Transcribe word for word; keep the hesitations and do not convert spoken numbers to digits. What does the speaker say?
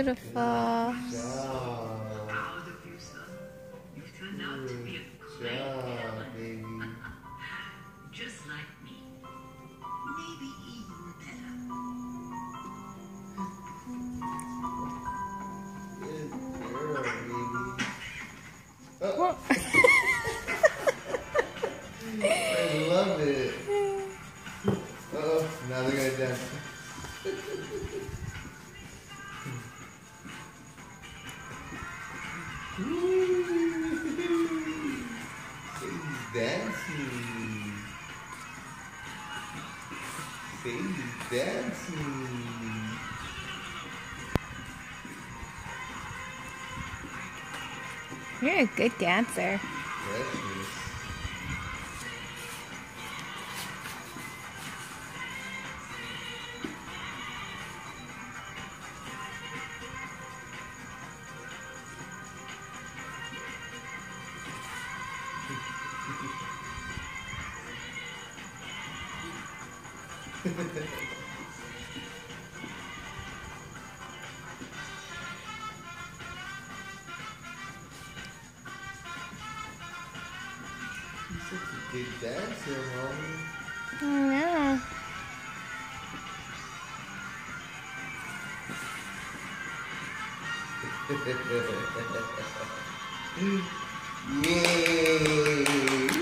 beautiful. Job. Proud of you, son. You've turned out to be a Good great job, villain. baby. Just like me. Maybe even better. Good girl, baby. Oh. What? I love it. Oh, now they're gonna dance. Baby's dancing. Baby's dancing. You're a good dancer. Precious. You're such a good dancer, mommy. I know. Yay!